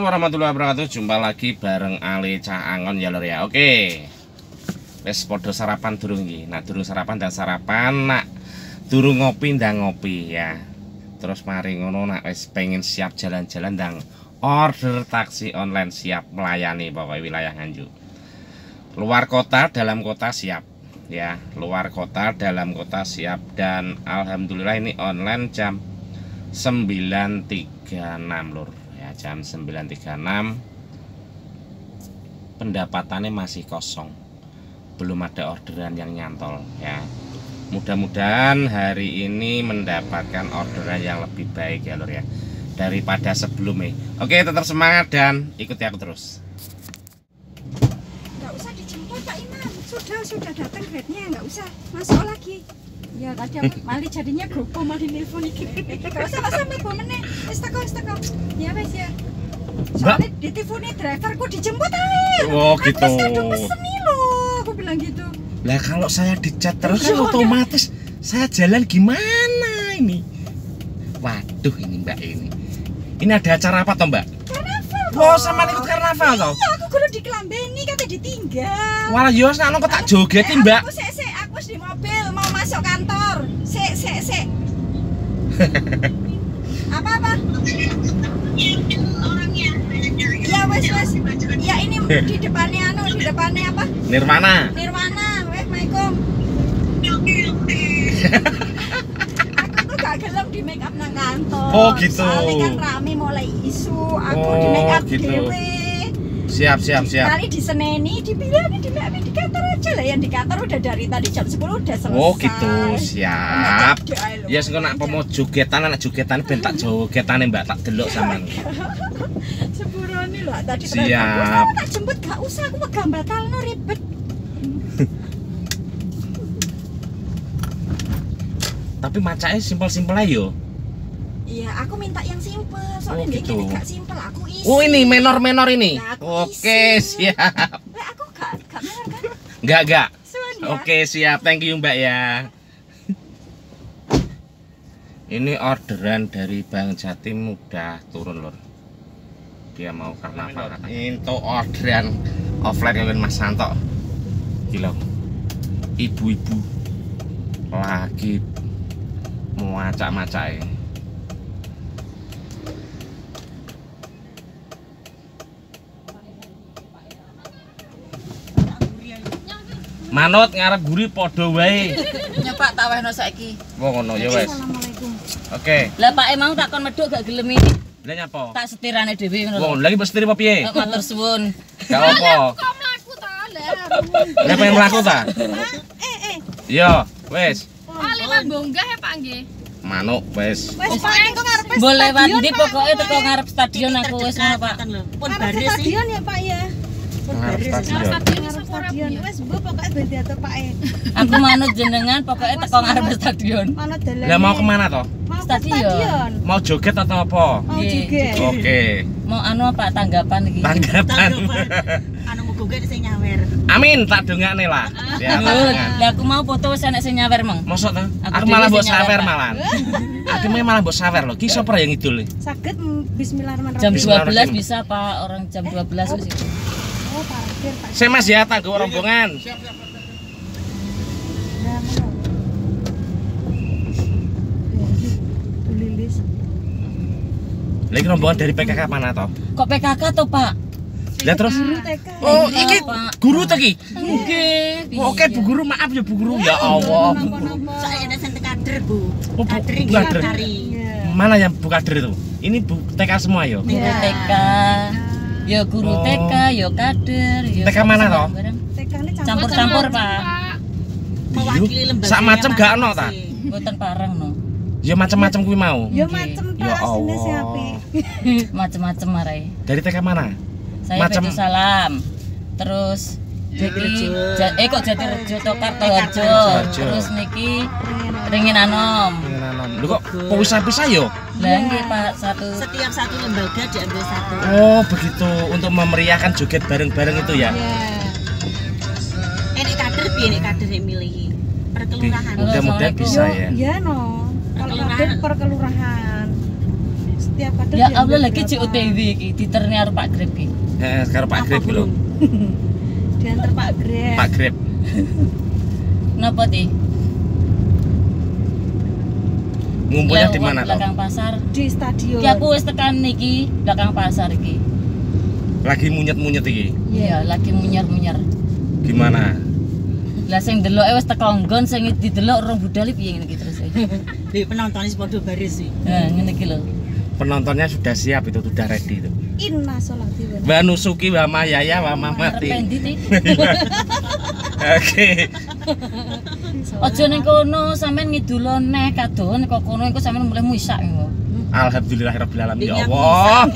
warahmatullahi wabarakatuh. Jumpa lagi bareng Ali Cah Angon ya lur ya. Oke. Wes podo sarapan durung iki. Nah, durung sarapan dan sarapan, nak durung ngopi ndang ngopi ya. Terus mari ngono nak wes pengen siap jalan-jalan ndang order taksi online siap melayani pokoknya wilayah Nganjuk. Luar kota, dalam kota siap ya. Luar kota, dalam kota siap dan alhamdulillah ini online jam 9.36 lur. Jam 9.36 pendapatannya masih kosong, belum ada orderan yang nyantol ya. Mudah-mudahan hari ini mendapatkan orderan yang lebih baik ya lur ya daripada sebelumnya. Oke, tetap semangat dan ikuti aku terus. Nggak usah dijemput Pak Imam, sudah datang grade-nya, nggak usah masuk lagi. Ya tadi mali jadinya gopo mali nelpon iki. Gak usah nelpon meneh. Wis teko. Ya wis ya. Soalnya di telefone driverku dijemput ae. Oh gitu. Aku kadung pesen loh, aku bilang gitu. Lah kalau saya dicat terus otomatis saya jalan gimana ini? Waduh ini Mbak ini. Ini ada acara apa toh Mbak? Karnaval. Oh sama ikut karnaval toh? Iya, aku kudu dikelambeni kate ditinggal. Walah yo sakno kok tak jogeti Mbak. Aku di mobil mau masuk kantor. Sik. Apa? Ya wes. Ya ini di depannya apa? Nirwana. Waalaikumsalam. Aku tuh gak gelem di make up nang kantor. Oh gitu. Soalnya kan rame mulai isu, aku di make up gitu. dewe. Siap. Kali diseneni, dibilangin di make up di kantor aja lah. Yang di kantor udah dari tadi jam 10 udah selesai. Oh gitu, siap. Ya sing nak mau jogetan, anak jogetan ben tak jogetane Mbak tak delok sampean. Sepurone lah tadi. Siap. Tak jemput gak usah, aku mau batalno ribet. Tapi macaknya simpel-simpel aja yo. Iya, aku minta yang simpel. Soalnya gitu. ini gak simpel, aku isi. Oh ini menor ini. Nah, Oke isi. siap. Aku gak menor kan? Enggak. Sun, ya? Oke siap, thank you Mbak ya. Ini orderan dari Bang Jatim udah turun lur. Dia mau karnaval. Itu orderan offline kalian Mas Santo. Gila. Ibu-ibu lagi mau macak-macak. Manut ngarep guri padha wae. Nyepak tak wehno saiki. Wong ngono ya wis. Assalamualaikum. Oke. Lah Pak emang tak kon medhuk gak gelem iki. Lah nyapa? Tak setirane dhewe ngono. Wong lagi mesti apa piye? Matur suwun. Gak apa. Kok mlaku ta lah? Lah pengen mlaku ta? Iya, wis. Ali manggah ya Pak nggih. Manuk wis. Wes Pak, engko ngarepe Boleh ndi pokoke teko ngarep stadion aku wis ngono Pak. Pun baris sih. stadion ya Pak ya. Ngarep stadion. Ngarep stadion. Wes mbok pokoke ben diatur Pak e. Aku manut jenengan pokoke teko ngarep stadion. Ana dalan. Lah mau kemana toh? Mau ke Stadion. Mau joget atau apa? Mau Nggih. juga. Oke. Mau anu apa tanggapan iki? Tanggapan. Anu muga sing nyawer. Amin, tak dongakne lah. Ya, tak Lho, dongan. lah aku mau foto wis enek sing nyawer mong. Mosok ta? Aku Aku malah dhewe mbok sing nyawer, sawer Pak. malah. Aku malah mbok sawer lho. Ki sapa yang ngidul? Saged bismillahirrahmanirrahim. Jam Bismillahirrahmanirrahim. 12 bisa Pak, orang jam 12 wis itu. Oh, parkir Pak. Saya Mas ya, tak nggo rombongan. Lilis. Lagi rombongan dari PKK mana toh? Kok PKK toh Pak? Lah terus Guru TK. oh, Iya, iki Pak. guru to ki? Nggih. Oke, Bu Guru, maaf ya Bu Guru. Ya Allah. Bu Guru. Soalnya ada sente kader, Bu. Oh, Bu Kader iki kader. kari. Mana yang Bu kader itu? Ini Bu TK semua yo. Guru TK. Ya guru Oh. TK, ya kader, ya TK mana toh? TK-ne Campur-campur Pak. Mewakili lembaga. Sak macem gak ono ta? Mboten pareng no. Ya macam-macam kuwi mau. Ya Oke. macem Ya Pak, sini si Allah. api. Macem-macem marai. Dari TK mana? Saya Macem- Bedu Salam. Terus Iki kok Jatirejo to Kartoharjo. Terus niki Ringin Anom. Lu kok pisah-pisah yo? Lah nggih Pak, satu. Setiap satu lembaga diambil satu. Oh, begitu untuk memeriahkan joget bareng-bareng itu ya. Ini kader piye nek kader yang milih perkelurahan. Mudah-mudahan bisa ya. Iya no. Kalau kader per kelurahan. tiap kader. Ya Allah lagi JOTW iki diterni karo Pak Grab iki. Sekarang Pak Grab lho. Diantar Pak Grab. Pak Grab. Napa ti? Ngumpulnya di mana toh? Belakang pasar. Di stadion. Ki aku wis tekan niki belakang pasar iki. Lagi munyet-munyet iki. Iya, lagi munyer-munyer. Gimana? Lah sing deloke wis teko nggon sing didelok rong budal piye ngene iki terus. Di penontonnya sepodo baris sih. Nah, ngene iki lho. Penontonnya sudah siap itu, sudah ready itu. Inna sholati wa Mbak Nusuki, Mbak Mayaya, Mbak Mamati. Rependi ti. Oke. Aja ning kono sampean ngidulo neh kadohan kok kono engko sampean mulai muisak engko. Alhamdulillahirabbil alamin ya Allah.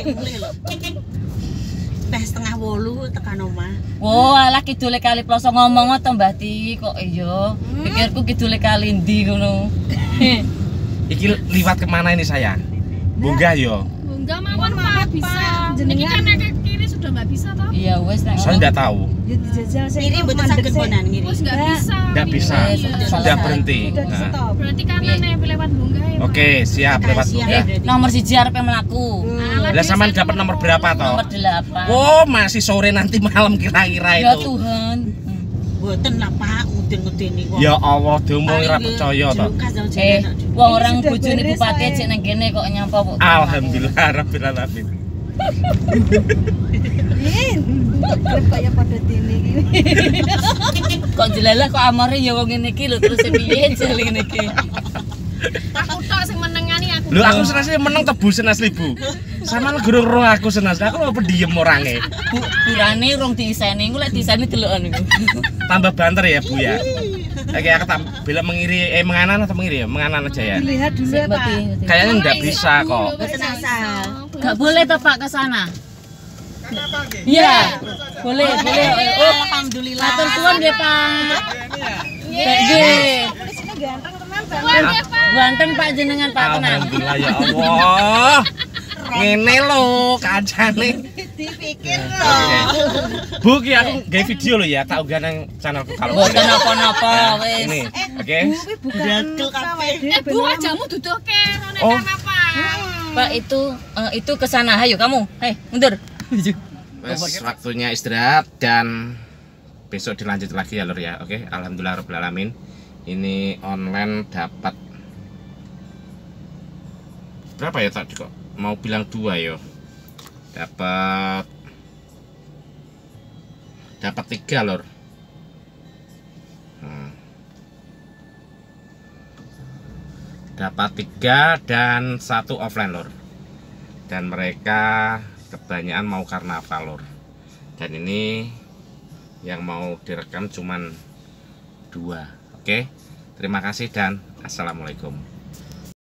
Teh setengah 8 tekan omah. Oh, alah kidule kali Ploso ngomong to Mbah Ti kok iya. Pikirku kidule kali ndi ngono. Iki liwat kemana ini saya? Bunga yo. Enggak mawon Pak bisa. Ini kan ke kiri sudah nggak bisa toh? Iya wis nek. Saya enggak tahu. Ya dijajal saya. Ngiri mboten saged bonan ngiri. Terus nggak bisa. Enggak bisa. Iya. Sudah berhenti. Udah di Nah. stop. Berarti kanan ya lewat Bunga ya. Pak? Oke, siap lewat Siap. Bunga. Nomor 1 arepe mlaku. Lah sampean dapat nomor berapa toh? Nomor 8. Oh, masih sore nanti malam kira-kira Ya itu. Tuhan. Mboten lah Pak, nguden-ngudeni kok. Ya Allah, diomong ora percaya toh. Wong orang sudah bojone beres, bupati saya. aja nang kene kok nyampa kok. Alhamdulillahirabbil alamin. Grab kayak pada dini gini. Kok jelalah kok amare ya wong ngene iki lho terus piye jale ngene iki. Aku tok sing menengani aku. Lho aku senasih menang tebusan asli Bu. Sama gurung roh aku senasih. Aku apa diem orangnya. Burane rong diiseni, engko lek diiseni delokan iku. Tambah banter ya Bu ya. Oke, aku tak bila mengiri menganan atau mengiri ya? Menganan aja ya. Dilihat dulu ya Pak. Kayaknya enggak bisa kok. Mboten asal. Gak boleh toh Pak ke sana. Iya. Boleh, boleh. Oh, Alhamdulillah. matur suwun nggih Pak. Nggih. Di sini ganteng teman Pak. Ganteng Pak jenengan Pak tenan. Alhamdulillah ya Allah. Ngene lho kancane. Dipikir Oke. Bu, ki aku gawe video lho ya, tak unggah nang channelku kalau Mboten boleh. napa-napa wis. Ini, oke. Kuwi bukan Dagel kabeh. Bu ajamu duduke rone Oh. kan apa? Pak itu ke sana. Ayo kamu. Hei, mundur. Wes waktunya istirahat dan besok dilanjut lagi ya Lur ya. Oke, alhamdulillahirabbil alamin. Ini online dapat berapa ya tadi kok? Mau bilang 2 yo. Dapat 3 Lur. Dapat 3 dan 1 offline Lur. Dan mereka kebanyakan mau karnaval Lur. Dan ini yang mau direkam cuman 2. Oke. Terima kasih dan assalamualaikum.